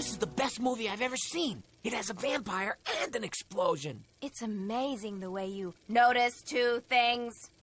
This is the best movie I've ever seen. It has a vampire and an explosion. It's amazing the way you notice two things.